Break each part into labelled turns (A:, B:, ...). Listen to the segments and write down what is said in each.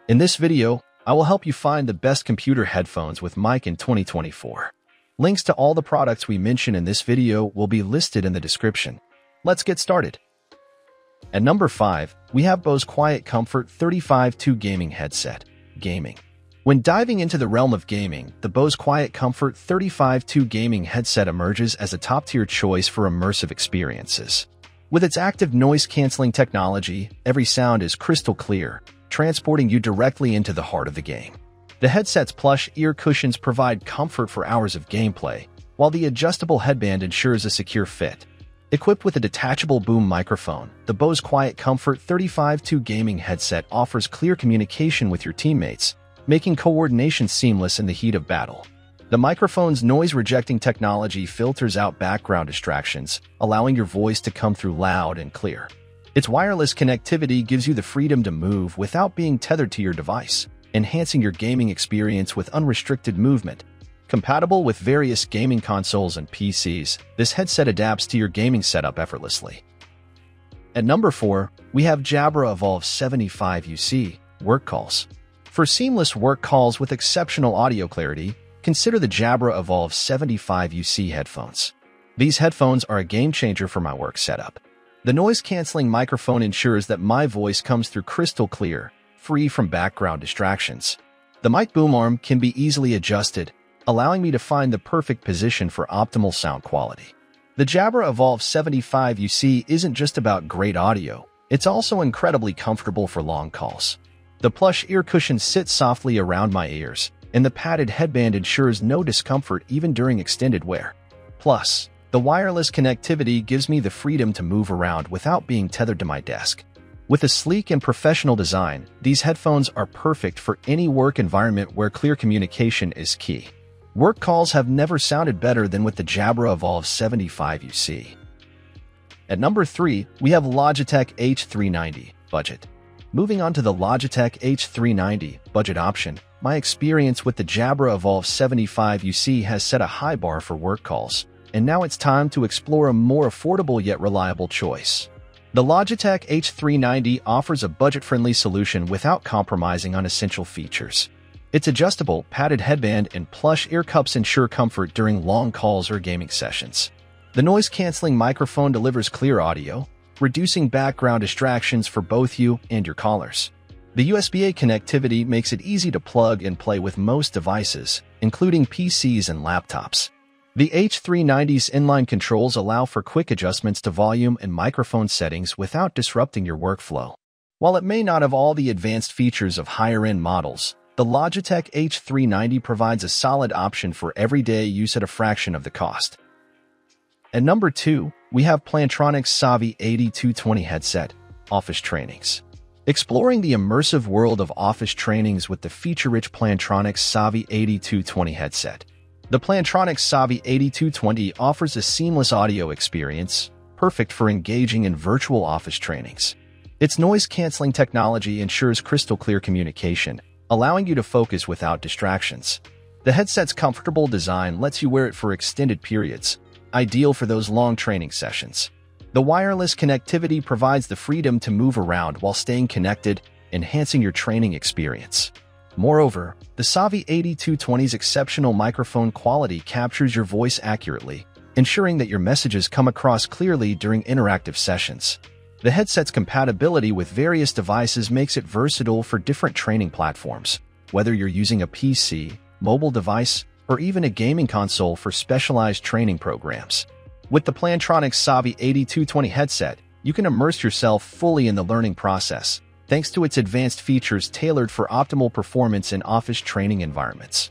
A: In this video, I will help you find the best computer headphones with mic in 2024. Links to all the products we mention in this video will be listed in the description. Let's get started. At number 5, we have Bose Quiet Comfort 35-2 Gaming Headset. Gaming. When diving into the realm of gaming, the Bose Quiet Comfort 35-2 Gaming Headset emerges as a top-tier choice for immersive experiences. With its active noise-canceling technology, every sound is crystal clear, transporting you directly into the heart of the game. The headset's plush ear cushions provide comfort for hours of gameplay, while the adjustable headband ensures a secure fit. Equipped with a detachable boom microphone, the Bose Quiet Comfort 35-2 Gaming Headset offers clear communication with your teammates, making coordination seamless in the heat of battle. The microphone's noise-rejecting technology filters out background distractions, allowing your voice to come through loud and clear. Its wireless connectivity gives you the freedom to move without being tethered to your device, enhancing your gaming experience with unrestricted movement. Compatible with various gaming consoles and PCs, this headset adapts to your gaming setup effortlessly. At number 4, we have Jabra Evolve 75 UC Work Calls. For seamless work calls with exceptional audio clarity, consider the Jabra Evolve 75 UC headphones. These headphones are a game-changer for my work setup. The noise-canceling microphone ensures that my voice comes through crystal clear, free from background distractions. The mic boom arm can be easily adjusted, allowing me to find the perfect position for optimal sound quality. The Jabra Evolve 75 UC isn't just about great audio, it's also incredibly comfortable for long calls. The plush ear cushions sit softly around my ears, and the padded headband ensures no discomfort even during extended wear. Plus, the wireless connectivity gives me the freedom to move around without being tethered to my desk. With a sleek and professional design, these headphones are perfect for any work environment where clear communication is key. Work calls have never sounded better than with the Jabra Evolve 75 UC. At number 3, we have Logitech H390 Budget. Moving on to the Logitech H390 Budget option, my experience with the Jabra Evolve 75 UC has set a high bar for work calls, and now it's time to explore a more affordable yet reliable choice. The Logitech H390 offers a budget-friendly solution without compromising on essential features. Its adjustable, padded headband and plush ear cups ensure comfort during long calls or gaming sessions. The noise-canceling microphone delivers clear audio, reducing background distractions for both you and your callers. The USB-A connectivity makes it easy to plug and play with most devices, including PCs and laptops. The H390's inline controls allow for quick adjustments to volume and microphone settings without disrupting your workflow. While it may not have all the advanced features of higher-end models, the Logitech H390 provides a solid option for everyday use at a fraction of the cost. At number 2, we have Plantronics Savi 8220 Headset Office Trainings. Exploring the immersive world of office trainings with the feature-rich Plantronics Savi 8220 headset. The Plantronics Savi 8220 offers a seamless audio experience, perfect for engaging in virtual office trainings. Its noise-canceling technology ensures crystal-clear communication, allowing you to focus without distractions. The headset's comfortable design lets you wear it for extended periods, ideal for those long training sessions. The wireless connectivity provides the freedom to move around while staying connected, enhancing your training experience. Moreover, the Savi 8220's exceptional microphone quality captures your voice accurately, ensuring that your messages come across clearly during interactive sessions. The headset's compatibility with various devices makes it versatile for different training platforms, whether you're using a PC, mobile device, or even a gaming console for specialized training programs. With the Plantronics Savi 8220 headset, you can immerse yourself fully in the learning process, thanks to its advanced features tailored for optimal performance in office training environments.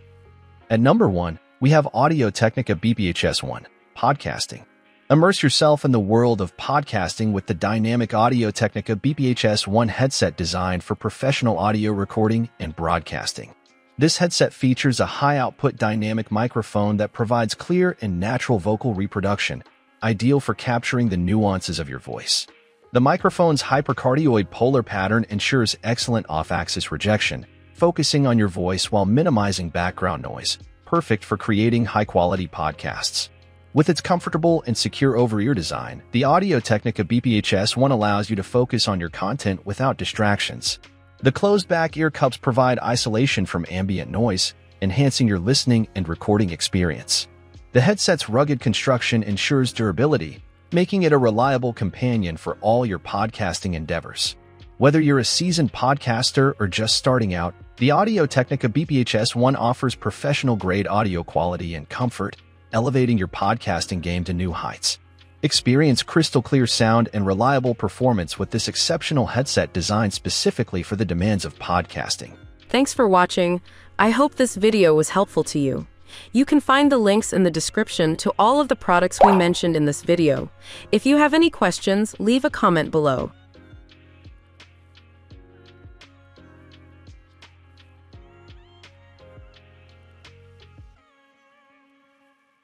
A: At number 1, we have Audio-Technica BPHS-1 Podcasting. Immerse yourself in the world of podcasting with the dynamic Audio-Technica BPHS-1 headset designed for professional audio recording and broadcasting. This headset features a high-output dynamic microphone that provides clear and natural vocal reproduction, ideal for capturing the nuances of your voice. The microphone's hypercardioid polar pattern ensures excellent off-axis rejection, focusing on your voice while minimizing background noise, perfect for creating high-quality podcasts. With its comfortable and secure over-ear design, the Audio-Technica BPHS-1 allows you to focus on your content without distractions. The closed-back ear cups provide isolation from ambient noise, enhancing your listening and recording experience. The headset's rugged construction ensures durability, making it a reliable companion for all your podcasting endeavors. Whether you're a seasoned podcaster or just starting out, the Audio-Technica BPHS-1 offers professional-grade audio quality and comfort, elevating your podcasting game to new heights. Experience crystal-clear sound and reliable performance with this exceptional headset designed specifically for the demands of podcasting.
B: Thanks for watching. I hope this video was helpful to you. You can find the links in the description to all of the products we mentioned in this video. If you have any questions, leave a comment below.